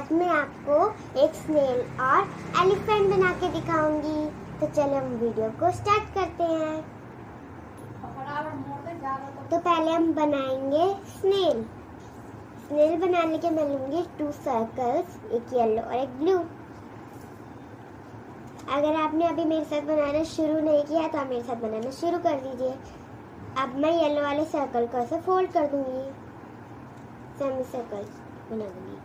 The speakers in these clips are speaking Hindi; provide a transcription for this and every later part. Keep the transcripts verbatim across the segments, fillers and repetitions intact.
आज मैं आपको एक स्नेल और एलिफेंट बना के दिखाऊंगी। तो चलो हम वीडियो को स्टार्ट करते हैं। तो पहले हम बनाएंगे स्नेल। स्नेल बनाने के मैं लूंगी टू सर्कल्स, एक येलो और एक ब्लू। अगर आपने अभी मेरे साथ बनाना शुरू नहीं किया तो आप मेरे साथ बनाना शुरू कर दीजिए। अब मैं येलो वाले सर्कल को ऐसे फोल्ड कर दूंगी, सेमी सर्कल बना दूंगी।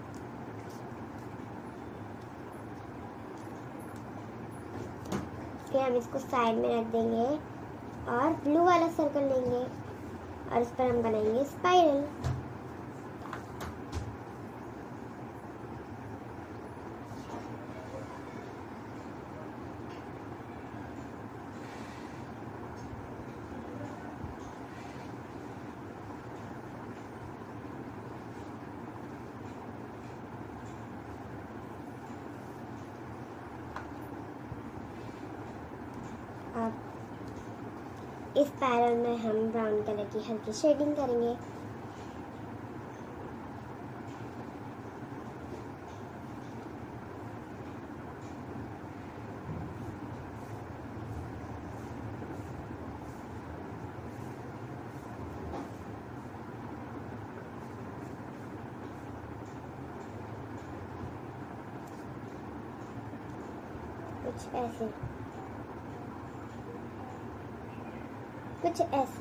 फिर हम इसको साइड में रख देंगे और ब्लू वाला सर्कल लेंगे और इस पर हम बनाएंगे स्पाइरल। अब इस पैरल में हम ब्राउन कलर की हल्की शेडिंग करेंगे। कुछ ऐसे कुछ ऐसे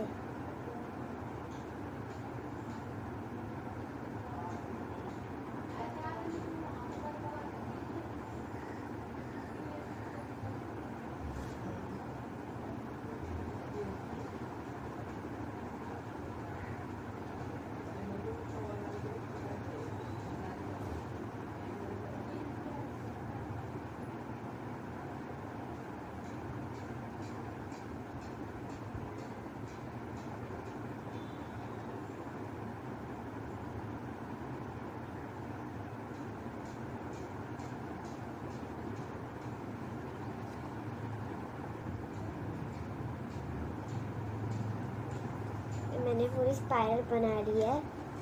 मैंने पूरी स्पाइरल बना ली है।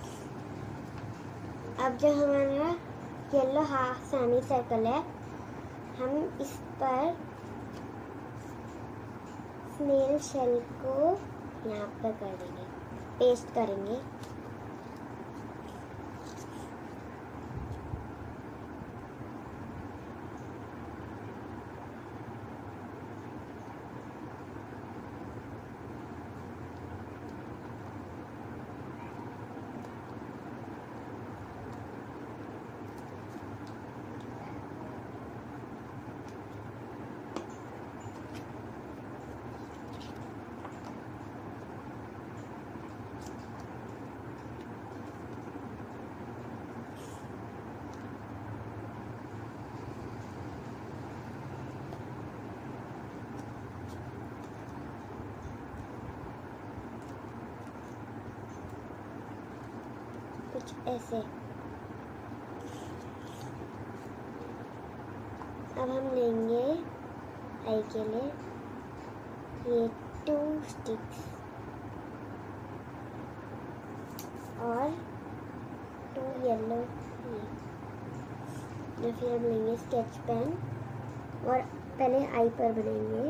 अब जो हमारा येलो हाफ सेमी सर्कल है, हम इस पर स्नेल शेल को यहाँ पर कर देंगे, पेस्ट करेंगे। कुछ ऐसे। अब हम लेंगे आई के लिए ये टू स्टिक्स और टू येलो, या फिर हम लेंगे स्केच पेन और पहले आई पर बनाएंगे।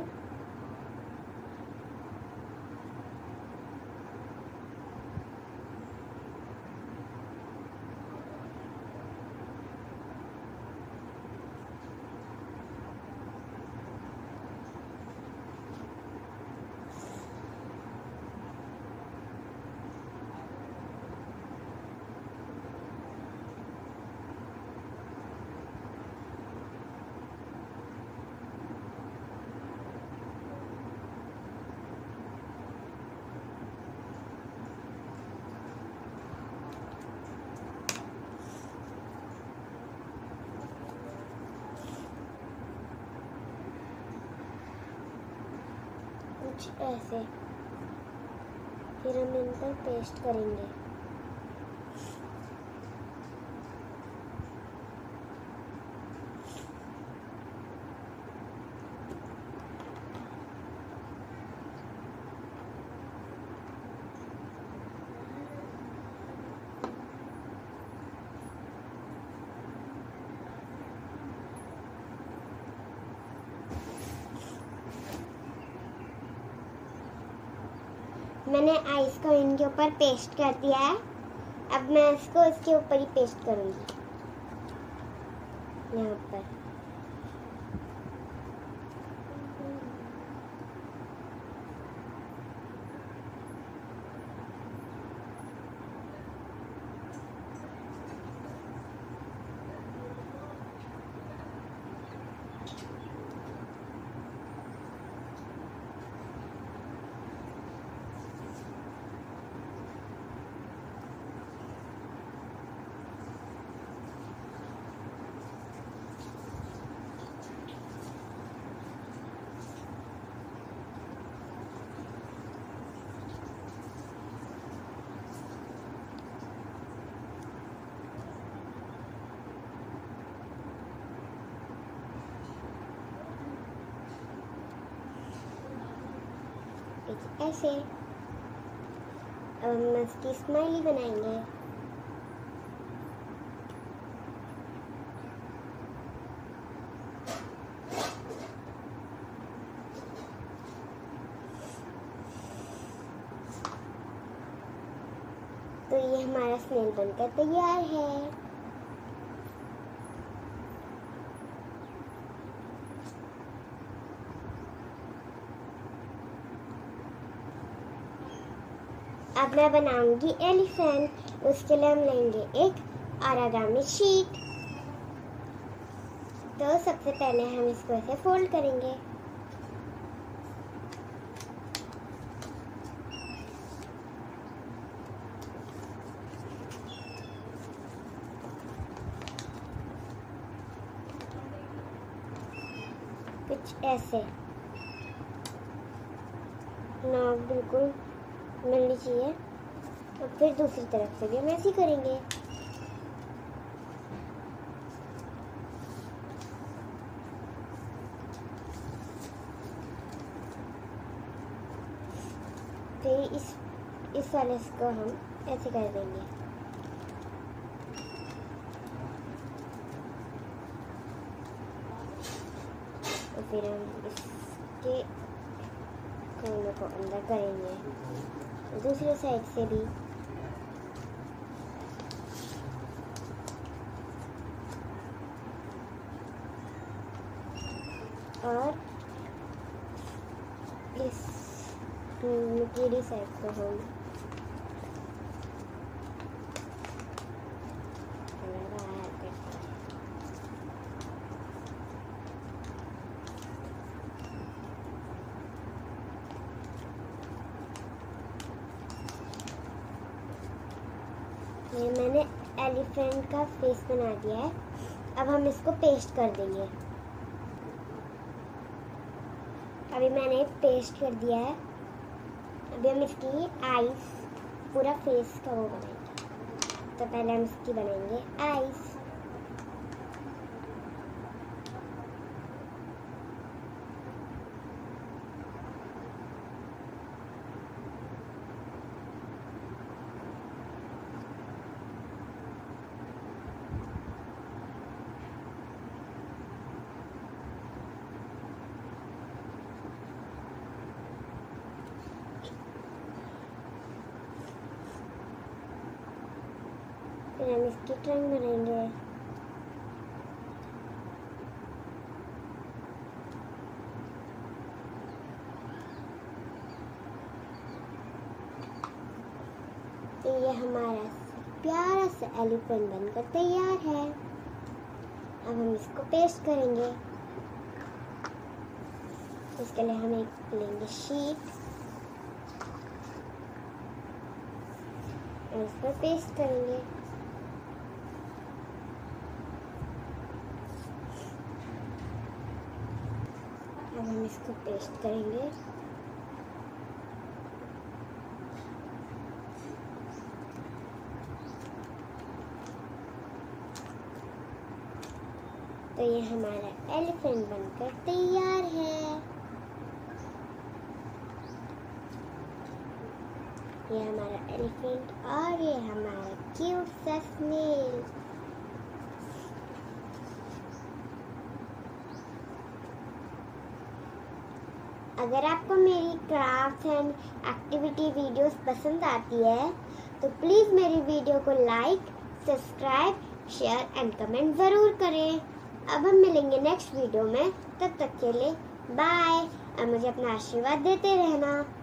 कुछ ऐसे। फिर हम इन पर पेस्ट करेंगे। मैंने आइस को इनके ऊपर पेस्ट कर दिया है। अब मैं इसको इसके ऊपर ही पेस्ट करूँगी, यहाँ पर। ऐसे अब हम इसकी स्माइली बनाएंगे। तो ये हमारा स्नेल बनकर तैयार है। अब मैं बनाऊंगी एलिफेंट। उसके लिए हम लेंगे एक ऑरिगामी शीट। तो सबसे पहले हम इसको ऐसे फोल्ड करेंगे। कुछ ऐसे नॉक बिल्कुल मिलनी चाहिए। और फिर दूसरी तरफ से भी हम ऐसे ही करेंगे। फिर इस इस वाले को हम ऐसे कर देंगे। और फिर हम इसके कोनों को अंदर करेंगे, दूसरी साइड से भी। और इस नीली साइड को हम बाहर करते हैं। ये मैंने एलिफेंट का फेस बना दिया है। अब हम इसको पेस्ट कर देंगे। अभी मैंने पेस्ट कर दिया है। अभी हम इसकी आईज, पूरा फेस का वो बनाएंगे। तो पहले हम इसकी बनाएंगे आईज। फिर हम इसकी ट्रंक बनाएंगे। तो ये हमारा प्यारा सा एलिफेंट बनकर तैयार है। अब हम इसको पेस्ट करेंगे। इसके लिए हम एक लेंगे शीट और इस पर पेस्ट करेंगे। अब हम इसको पेस्ट करेंगे। तो ये हमारा एलिफेंट बनकर तैयार है। ये हमारा एलिफेंट और ये हमारा क्यूट सा स्नेल। अगर आपको मेरी क्राफ्ट एंड एक्टिविटी वीडियोस पसंद आती है तो प्लीज़ मेरी वीडियो को like, subscribe, share and comment ज़रूर करें। अब हम मिलेंगे नेक्स्ट वीडियो में, तब तक के लिए बाय और मुझे अपना आशीर्वाद देते रहना।